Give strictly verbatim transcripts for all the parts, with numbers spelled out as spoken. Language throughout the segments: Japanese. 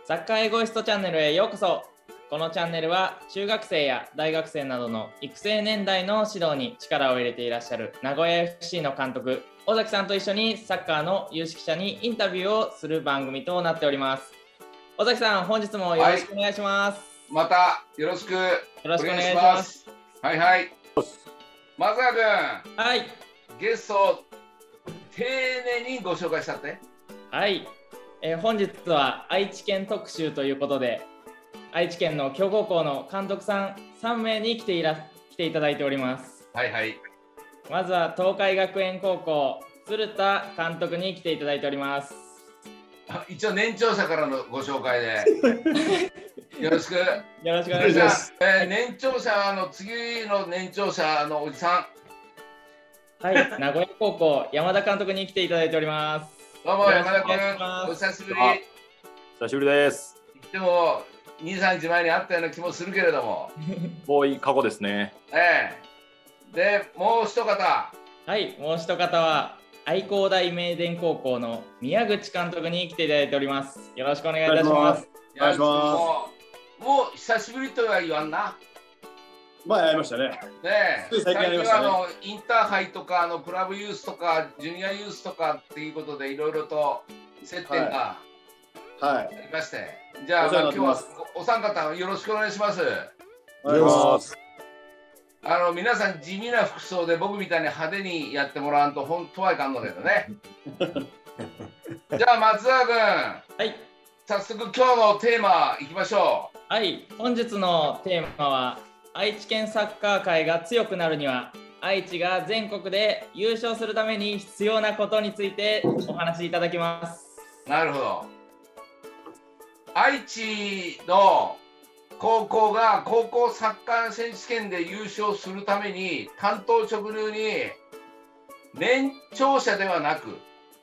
サッカーエゴイストチャンネルへようこそ。このチャンネルは中学生や大学生などの育成年代の指導に力を入れていらっしゃる名古屋 エフシー の監督尾崎さんと一緒にサッカーの有識者にインタビューをする番組となっております。尾崎さん、本日もよろしくお願いします。 はい、またよろしくお願いします。 よろしくお願いします。 はいはい。松川君、 はい、 ゲストを丁寧にご紹介したって。 はい、えー、本日は愛知県特集ということで、愛知県の強豪校の監督さんさん名に来ていら来ていただいております。 はいはい。 まずは東海学園高校鶴田監督に来ていただいております。 一応年長者からのご紹介でよろしくよろしくお願いします。 えー、年長者の次の年長者のおじさん、はい、名古屋高校山田監督に来ていただいております。 どうも山田君、お久しぶり。 久しぶりです。 でもに、さんにちまえに会ったような気もするけれどももういい過去ですね。 ええー、でもう一方、 はい、もう一方は愛工大名電高校の宮口監督に来ていただいております。よろしくお願いいたします。 お願いします。 もう、もう久しぶりとは言わんな。 前やりましたね。 ねえ、 最近やりましたね。 最近はあのインターハイとかあのクラブユースとかジュニアユースとかっていうことでいろいろと接点がありまして、はいはい、じゃあ、まあ、今日はお三方よろしくお願いします。 お願いします。 あの皆さん地味な服装で僕みたいに派手にやってもらわんと本当はいかんのだけどね。じゃあ松田君、はい、早速今日のテーマいきましょう。はい、本日のテーマは愛知県サッカー界が強くなるには愛知が全国で優勝するために必要なことについてお話しいただきます。 なるほど。愛知の高校が高校サッカー選手権で優勝するために単刀直入に年長者ではなく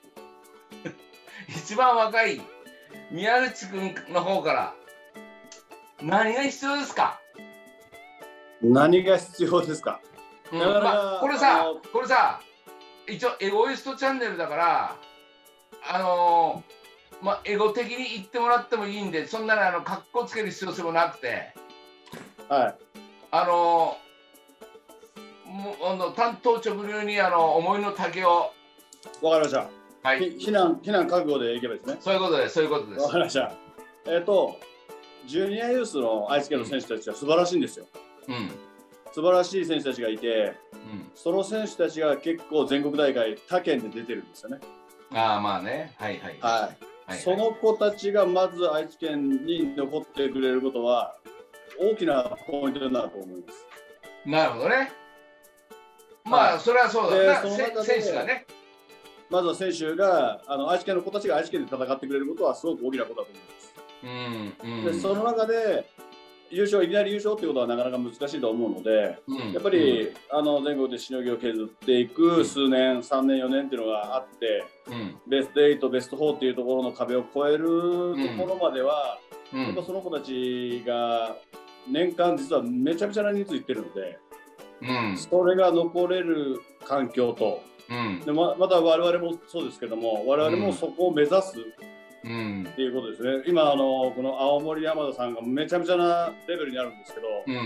一番若い宮口君の方から何が必要ですか？ 何が必要ですか？ うん、まあ、これさこれさ一応エゴイストチャンネルだからあのーまあ、エゴ的に言ってもらってもいいんで、そんなにあの格好つける必要性もなくて、 はい、 あのもうあの単刀直入にあの思いの丈を。 わかりました。 はい。 避難避難覚悟でいけばいいですね。 そういうことです。そういうことです。 わかりました。えっとジュニアユースの愛知県の選手たちは素晴らしいんですよ。 うん。 素晴らしい選手たちがいて、うん、その選手たちが結構全国大会他県で出てるんですよね。 ああまあね。はいはい。 はい。はい、その子たちがまず愛知県に残ってくれることは大きなポイントになると思います。 なるほどね。まあ、はい、それはそうだな。その中で選手がね。 まずは選手があの愛知県の子たちが愛知県で戦ってくれることはすごく大きなことだと思います。うんうん、でその中で優勝いきなり優勝っていうことはなかなか難しいと思うので、うん、やっぱり、うん、あの全国でしのぎを削っていく数年、うん、さんねんよねんっていうのがあって、うん、ベストエイトベストフォーっていうところの壁を越えるところまでは、うん、やっぱその子たちが年間実はめちゃくちゃな人数いってるので、うん、それが残れる環境と、うん、で ま, また我々もそうですけども我々もそこを目指す、うん、っていうことですね。今あのこの青森山田さんがめちゃめちゃなレベルにあるんですけど、うんうん、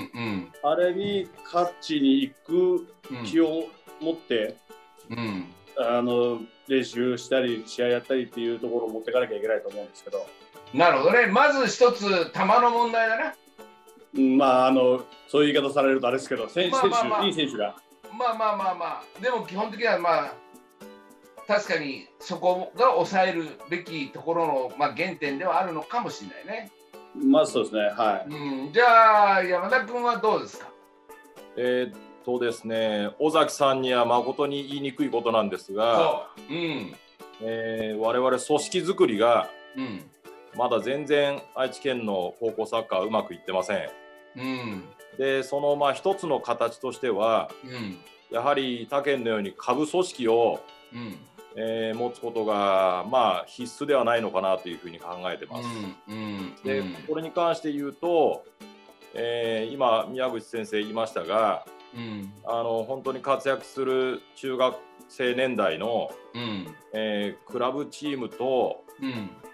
あれに勝ちに行く気を持って、うん、あの練習したり試合やったりっていうところを持っていかなきゃいけないと思うんですけど。 なるほどね。まず一つ球の問題だな。 まああのそういう言い方されるとあれですけど、選手、まあまあまあ、いい選手がまあまあまあまあでも基本的にはまあ確かにそこが抑えるべきところの、まあ、原点ではあるのかもしれないね。 まずそうですね。はい。 うん、じゃあ山田君はどうですか？ えー、っとですね、尾崎さんには誠に言いにくいことなんですが、そう、うんえー、我々組織作りが、うん、まだ全然愛知県の高校サッカーはうまくいってません。うん、でそのまあ一つの形としては、うん、やはり他県のように下部組織を、うんえー、持つことがまあ必須ではないのかなというふうに考えてます。うんうん、でこれに関して言うと、えー、今宮口先生言いましたが、うん、あの本当に活躍する中学生年代の、うんえー、クラブチームと、うん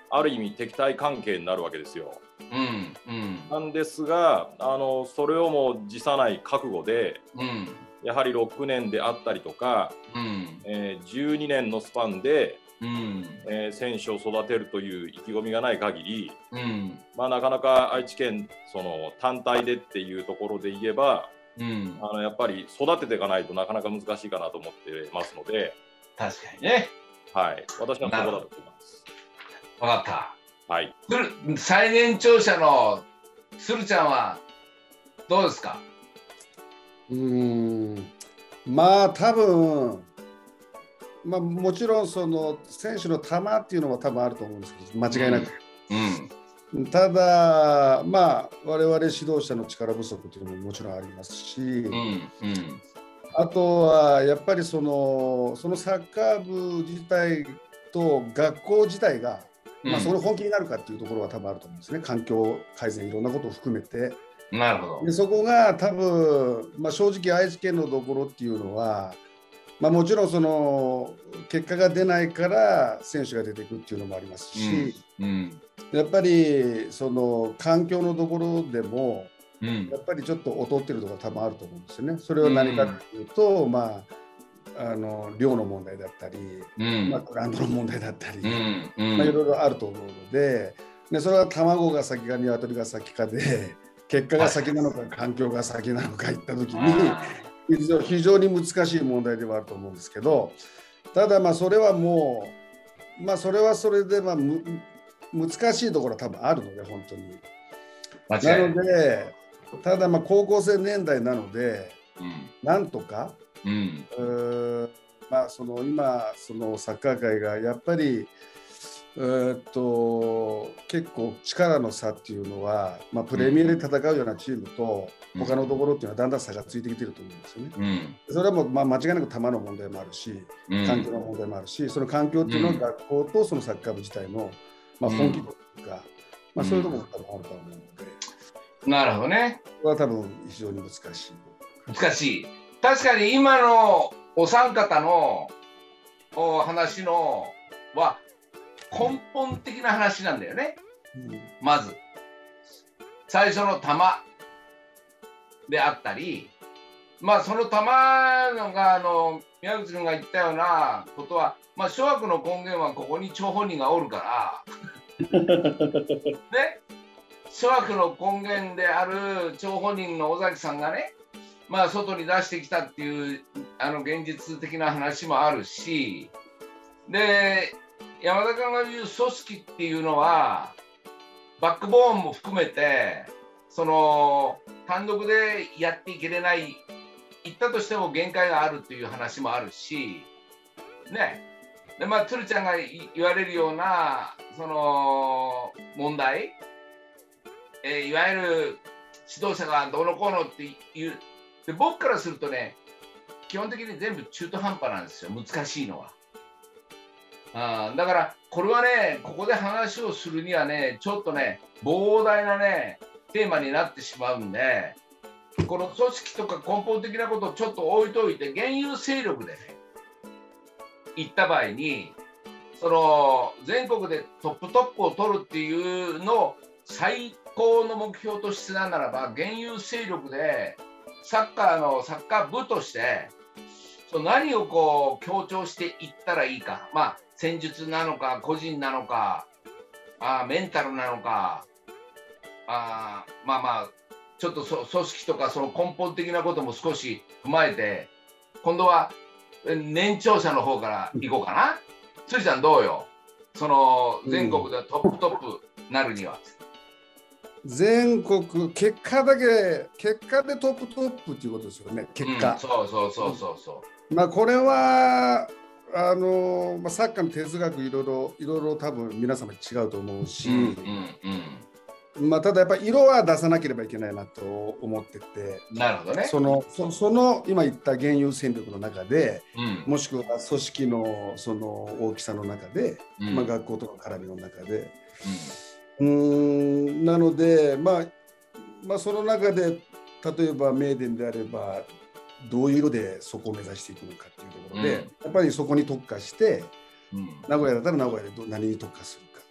ある意味敵対関係になるわけですよ。 うんうん、 なんですがあのそれをも辞さない覚悟で、 うん、 やはりろくねんであったりとか、 うんえー、じゅうにねんのスパンで、 うんえー、選手を育てるという意気込みがない限り、 うんまあ、なかなか愛知県その単体でっていうところで言えば、 うん、 あのやっぱり育てていかないとなかなか難しいかなと思ってますので、 確かにね。 はい、私はそこだと思います。 分かった。 はい、 最年長者の鶴ちゃんはどうですか？ うーん、まあ多分、まあ、もちろんその選手の球っていうのは多分あると思うんですけど、間違いなく、 うんうん、 ただまあ我々指導者の力不足というのももちろんありますし、 うんうん、 あとはやっぱりそのそのサッカー部自体と学校自体が、まあ、その本気になるかっていうところは多分あると思うんですね。環境改善いろんなことを含めて。 なるほど。 でそこが多分、まあ、正直愛知県のところっていうのは、まあ、もちろんその結果が出ないから選手が出てくるっていうのもありますし、 うんうん、 やっぱりその環境のところでも、 うん、 やっぱりちょっと劣ってるところ多分あると思うんですよね。それは何かというと、うん、まああの量の問題だったり、 うんまあ、グラウンドの問題だったり、 うんうんまあ、いろいろあると思うので、でそれは卵が先か鶏が先かで結果が先なのか環境が先なのか言った時に非常に難しい問題ではあると思うんですけど、ただまあそれはもうまあそれはそれでまあむ難しいところは多分あるので本当に。なのでただまあ高校生年代なので、うん、なんとか、うん、うまあその今そのサッカー界がやっぱりえー、っと結構力の差っていうのは、まあ、プレミアで戦うようなチームと他のところっていうのはだんだん差がついてきてると思うんですよね。うん、それはもう、まあ、間違いなく球の問題もあるし、環境の問題もあるし、その環境っていうのは学校とそのサッカー部自体の、まあ、本気度というか、まあ、そういうところが多分あると思うので。 なるほどね。 これは多分非常に難しい。 難しい。確かに今のお三方のお話のは根本的な話なんだよね、うん、まず最初の球であったり、まあその球のがあの宮口君が言ったようなことは、まあ諸悪の根源はここに張本人がおるからね、諸悪の根源である張本人の尾崎さんがね、まあ外に出してきたっていうあの現実的な話もあるし、で山田君が言う組織っていうのはバックボーンも含めてその単独でやっていけれない、言ったとしても限界があるという話もあるしね。でまあ鶴ちゃんが言われるようなその問題、えー、いわゆる指導者がどうのこうのっていうで、僕からするとね基本的に全部中途半端なんですよ、難しいのは。あだからこれはねここで話をするにはねちょっとね膨大なねテーマになってしまうんで、この組織とか根本的なことをちょっと置いといて現有勢力でね行った場合にその全国でトップトップを取るっていうのを最高の目標としてなならば現有勢力でサッカーのサッカー部としてその何をこう強調していったらいいか、まあ戦術なのか個人なのかあメンタルなのかあまあまあちょっとそ組織とかその根本的なことも少し踏まえて今度は年長者の方からいこうかな。ついちゃんどうよ、その全国でトップトップなるには、 うん、全国結果だけ結果でトップトップっていうことですよね。結果、 うん、そうそうそうそうそう、 まあこれはあのまあ、サッカーの哲学いろいろいろいろ多分皆様違うと思うし、うんうんうんまあ、ただやっぱり色は出さなければいけないなと思ってて、 なるほどね。 その そ, その今言った現有戦力の中で、 うん、 もしくは組織のその大きさの中で、 うんまあ、学校との絡みの中で、うん、うーんなので、まあ、まあその中で例えば名電であればどういう色でそこを目指していくのかっていうところで、うん、やっぱりそこに特化して、うん、名古屋だったら名古屋でど何に特化するか、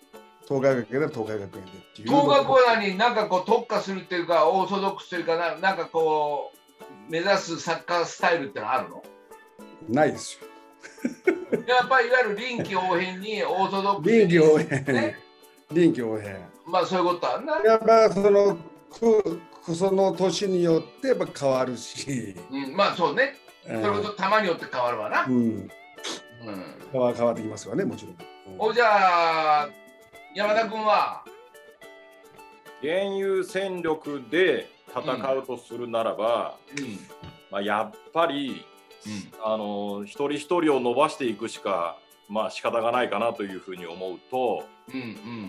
東海学園は東海学園でっていう。 東学は何、なんかこう特化するっていうか、オーソドックスというかな、なんかこう目指すサッカースタイルってのはあるの？ ないですよ。 やっぱりいわゆる臨機応変にオーソドックスに、 臨機応変、ね、臨機応変。 まあそういうことはな。 やっぱそのその年によってやっぱ変わるし、 うん、まあそうね。それこそ球によって変わるわな。うん。うん、 変わ変わってきますわね、もちろん。 うん、おじゃあ山田君は現有戦力で戦うとするならば、うん、まあ、やっぱり、うん、あの一人一人を伸ばしていくしかまあ仕方がないかなというふうに思うと、うんうん、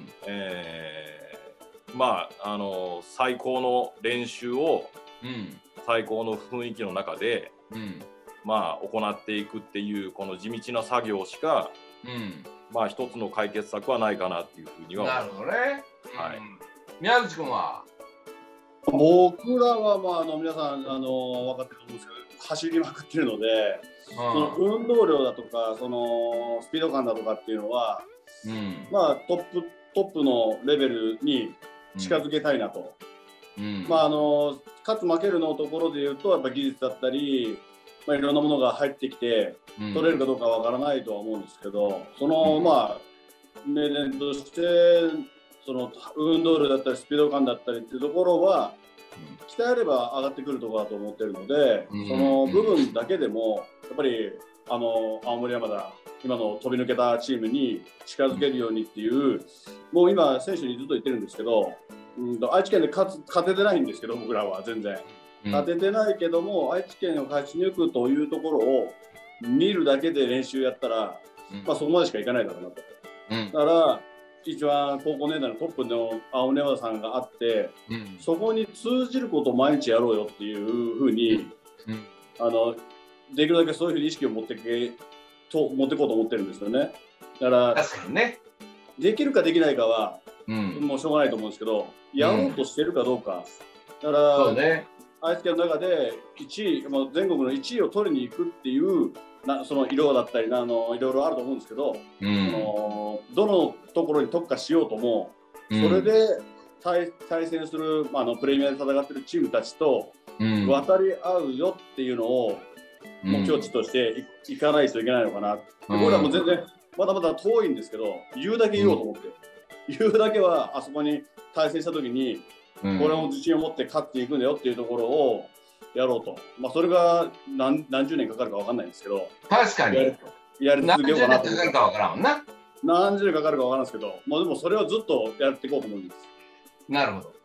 えー、まああの最高の練習を、うん、最高の雰囲気の中で、うん、まあ行っていくっていうこの地道な作業しか、うん、まあ一つの解決策はないかなっていうふうには思います。 なるほどね。はい。宮口君は？ 僕らはまああの皆さんあの分かってると思うんですけど、走りまくってるので、うん、その運動量だとかそのスピード感だとかっていうのは、うん、まあトップトップのレベルに近づけたいなと。うん、まああの勝つ負けるのところで言うとやっぱ技術だったり、まあ、いろんなものが入ってきて、うん、取れるかどうかわからないとは思うんですけど、その、うん、まあ例年としてその運動量だったりスピード感だったりっていうところは鍛えれば上がってくるところだと思ってるので、うん、その部分だけでもやっぱりあの青森山田今の飛び抜けたチームに近づけるようにっていう、もう今選手にずっと言ってるんですけど、うんと愛知県で勝つ勝ててないんですけど、僕らは全然勝ててないけども、愛知県を勝ち抜くというところを見るだけで練習やったら、うん、まあそこまでしかいかないだろうなと、うん、だから一番高校年代のトップの青森山田さんがあって、うん、そこに通じることを毎日やろうよっていうふうに、うんうん、あのできるだけそういうふうに意識を持ってけと持っていこうと思ってるんですよね。だから確かにね、 できるかできないかは、うん、もうしょうがないと思うんですけど、やろうとしてるかどうか、だから、そうね、愛知県の中でいちい、もう全国のいちいを取りに行くっていうな、その色だったりな、あのいろいろあると思うんですけど、うん、そのどのところに特化しようとも、それで 対, 対戦する、まあ、あのプレミアで戦ってるチームたちと渡り合うよっていうのを目標値としてい、いかないといけないのかな。で僕らも全然まだまだ遠いんですけど、言うだけ言おうと思って、うん、言うだけはあそこに対戦した時に、うん、これも自信を持って勝っていくんだよっていうところをやろうと。まあそれが 何, 何十年かかるか分かんないんですけど、 確かにやり続けようかなと。 何十年かかるか分からんもんな。 何十年かかるか分からんですけど、まあでもそれをずっとやっていこうと思うんです。 なるほど。